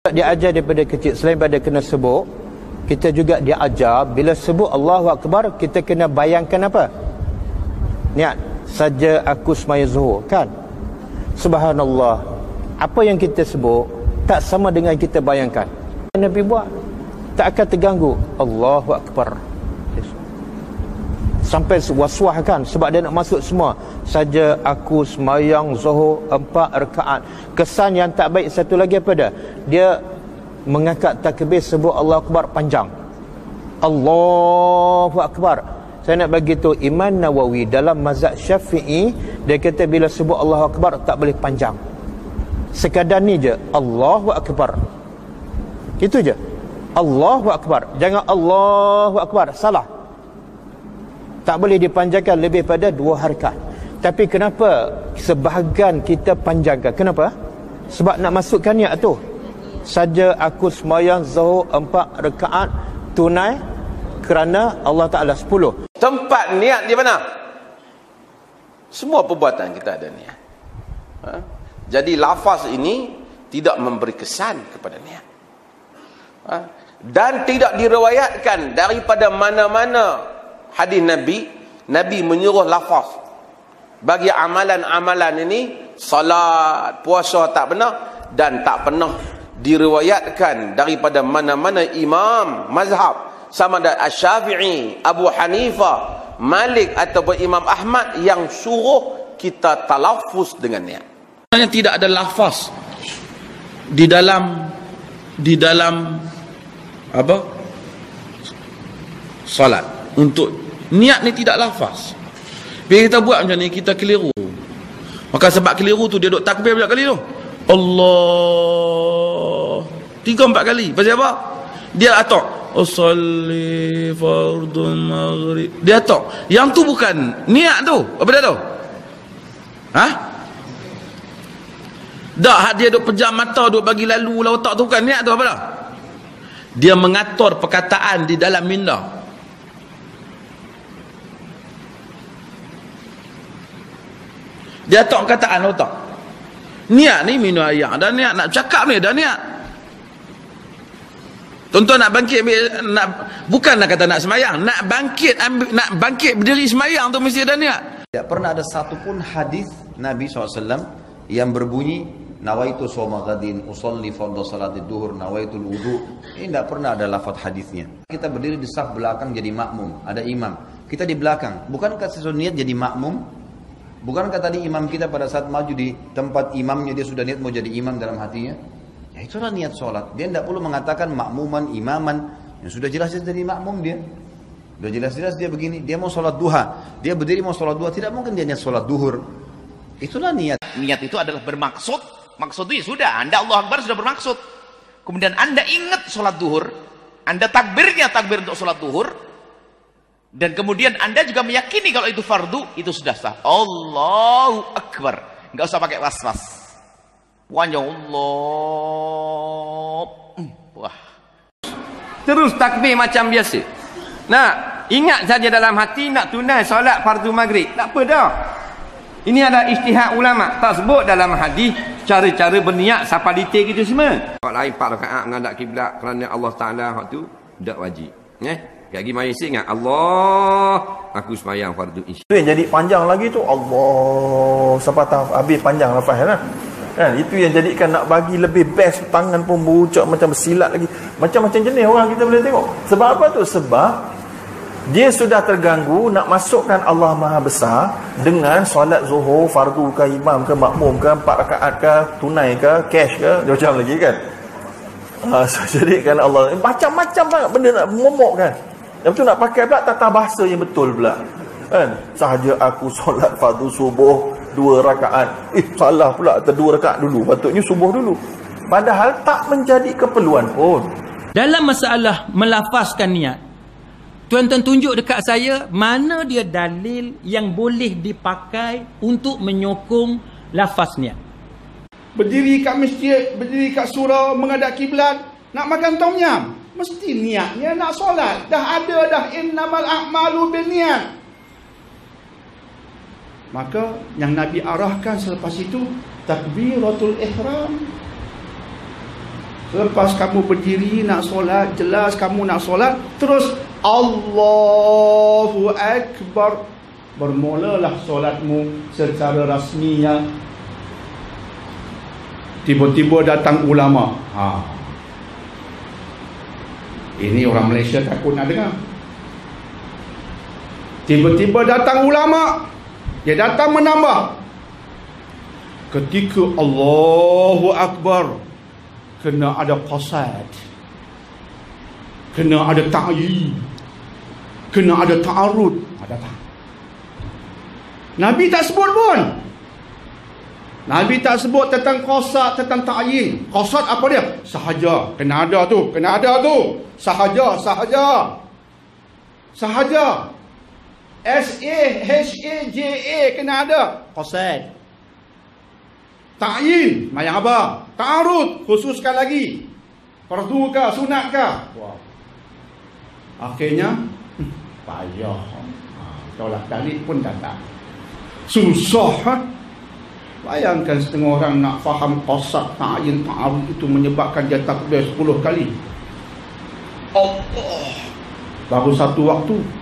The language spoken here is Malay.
Diajar daripada kecil, selain pada kena sebut, kita juga diajar bila sebut Allahu Akbar, kita kena bayangkan apa? Niat saja aku semaya zuhur, kan? Subhanallah. Apa yang kita sebut tak sama dengan kita bayangkan. Nabi buat tak akan terganggu. Allahu Akbar. Sampai was-was kan, sebab dia nak masuk semua. Saja aku semayang zuhur 4 rakaat. Kesan yang tak baik satu lagi apa dah? Dia mengangkat takbir sebut Allahu Akbar panjang. Allahu Akbar. Saya nak bagi tu Imam Nawawi dalam mazhab Syafi'i, dia kata bila sebut Allahu Akbar tak boleh panjang. Sekadar ni je, Allahu Akbar. Itu je. Allahu Akbar. Jangan Allahu Akbar, salah. Tak boleh dipanjangkan lebih pada 2 harakat. Tapi kenapa sebahagian kita panjangkan? Kenapa? Sebab nak masukkan niat tu. Saja aku semayang zuhur 4 rakaat tunai kerana Allah Ta'ala 10. Tempat niat di mana? Semua perbuatan kita ada niat. Jadi lafaz ini tidak memberi kesan kepada niat. Dan tidak diriwayatkan daripada mana-mana hadis Nabi menyuruh lafaz. Bagi amalan-amalan ini, salat, puasa tak benar, dan tak pernah diriwayatkan daripada mana-mana imam mazhab, sama ada Asy-Syafi'i, Abu Hanifah, Malik ataupun Imam Ahmad yang suruh kita talaffuz dengan niat. Tidak ada lafaz di dalam apa? Salat. Untuk niat ni tidak lafaz. Bila kita buat macam ni, kita keliru. Maka sebab keliru tu dia duk takbir berapa kali tu? Allah 3-4 kali. Pasal apa? Dia atok usolli fardun maghrib. Dia atok. Yang tu bukan niat tu. Apa dia tu? Dah dia duk pejam mata, duk bagi lalu otak tu, bukan niat tu. Apa dah? Dia mengatur perkataan di dalam minda. Dia atur perkataan otak. Niat ni minum air dah niat, nak cakap ni dah niat. Tuan-tuan nak bangkit, bukan nak kata nak semayang, nak bangkit berdiri semayang tu mesti ada niat. Tidak pernah ada satu pun hadis Nabi SAW yang berbunyi nawaitu shoma ghadin usolli fardhu salati duhur nawaitul wudu. Ini tidak pernah ada lafaz hadisnya. Kita berdiri di saf belakang jadi makmum, ada imam, kita di belakang, bukankah sesuatu niat jadi makmum? Bukankah tadi imam kita pada saat maju di tempat imamnya dia sudah niat mau jadi imam dalam hatinya? Ya itulah niat sholat. Dia tidak perlu mengatakan makmuman, imaman. Yang sudah jelas jadi makmum dia. Sudah jelas-jelas dia begini. Dia mau sholat duha. Dia berdiri mau sholat duha. Tidak mungkin dia niat sholat duhur. Itulah niat. Niat itu adalah bermaksud. Maksud itu sudah. Anda Allah Akbar sudah bermaksud. Kemudian Anda ingat sholat duhur. Anda takbir untuk sholat duhur. Dan kemudian Anda juga meyakini kalau itu fardu, itu sudah sah. Allahu Akbar. Enggak usah pakai was-was. Panjang Allah. Wah. Terus takbir macam biasa. Nah, ingat saja dalam hati nak tunai solat fardu maghrib. Tak apa dah. Ini adalah ijtihad ulama. Tak sebut dalam hadis cara-cara berniat siapa detail gitu semua. Kalau lain 4 rakaat menghadap kiblat kerana Allah Taala hak tu tak wajib. Lagi mari ingat Allah, aku sembahyang fardu isya. Itu yang jadi panjang lagi tu Allah sampai habis panjang lafaz kan. Itu yang jadikan nak bagi lebih best, tangan pun berucap macam bersilat lagi. Macam-macam jenis orang kita boleh tengok. Sebab apa tu? Sebab dia sudah terganggu nak masukkan Allah Maha Besar dengan solat zuhur, fardu ke, imam ke, makmum ke, 4 rakaat ke, tunai ke, cash ke, macam lagi kan. So, jadikan Allah macam-macam banget benda nak momok kan. Yang tu nak pakai pula tata bahasa yang betul pula kan. Sahaja aku solat fardu subuh 2 rakaat. Salah pula, 2 rakaat dulu, patutnya subuh dulu. Padahal tak menjadi keperluan pun. Dalam masalah melafazkan niat, tuan-tuan tunjuk dekat saya mana dia dalil yang boleh dipakai untuk menyokong lafaz niat. Berdiri kat masjid, berdiri kat surau, menghadap kiblat, nak makan tom yum, mesti niatnya nak solat. Dah ada dah, innamal a'malu binniat. Maka yang Nabi arahkan selepas itu takbiratul ihram. Lepas kamu berdiri nak solat, jelas kamu nak solat, terus Allahu Akbar, bermulalah solatmu secara rasminya. Tiba-tiba datang ulama. Ini orang Malaysia takut nak dengar. Tiba-tiba datang ulama, dia datang menambah. Ketika Allahu Akbar, kena ada qasad, kena ada ta'yin, kena ada ta'arud. Ada tak? Nabi tak sebut pun. Nabi tak sebut tentang qasad, tentang ta'yin. Qasad apa dia? Sahaja. Kena ada tu, kena ada tu. Sahaja, sahaja. Sahaja. S-A-H-A-J-A kena ada. Qasad. Ta'yin, mayang apa? Ta'arud, khususkan lagi. Fardu kah, sunat kah? Wow. Akhirnya payah. Tolak dalil pun tak. Susah. Bayangkan setengah orang nak faham qasad, ta'yin, ta'arud itu menyebabkan dia takbir 10 kali. Allah. Baru satu waktu